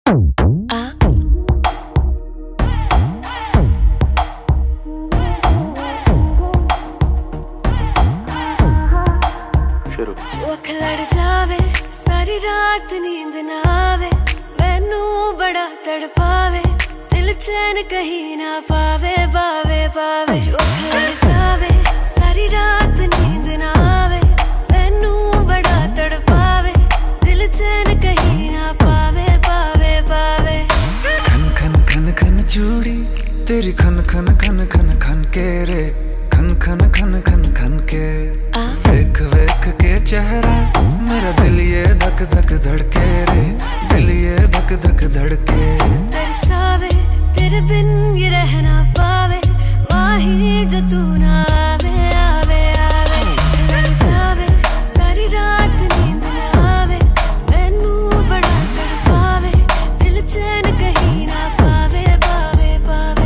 जो अख लड़ जावे सारी रात नींद ना आवे, मैनू बड़ा तड़पावे, दिल चैन कहीं ना पावे पावे पावे। जो अख लड़ जावे सारी रात नींद ना आवे, मैनू बड़ा तड़पावे, दिल चैन कहीं ना पावे पावे पावे। खन खन खन खन चूड़ी तेरी खन खन खन खन खन के रे, खन खन खन खन खन के। वेख वेख के चेहरा मेरा दिल ये धक धक धड़के रे, दिल ये धक धक धड़के। तरसावे तेरे बिन ये रह ना पावे, माही जो तू ना आवे आवे आवे। लड़ जावे सारी रात नींद ना आवे, मैनू बड़ा तड़पावे, दिल चैन कहीं ना पावे पावे पावे।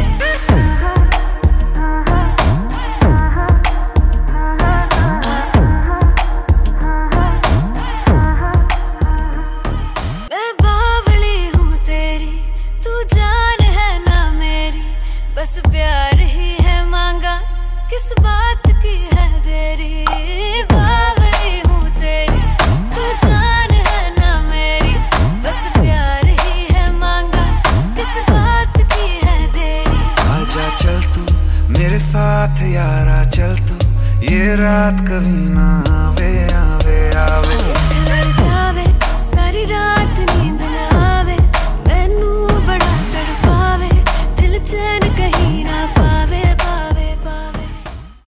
बस प्यार ही है मांगा, किस बात की है देरी। बावली हूँ तेरी, तू जान है ना मेरी, बस प्यार ही है मांगा, किस बात की है देरी। आजा चल तू मेरे साथ यारा, चल तू ये रात कभी ना आवे आवे आवे। लड़ जावे सारी रात नींद ना आवे, मैनू बड़ा तड़पावे, दिल चैन कहीं ना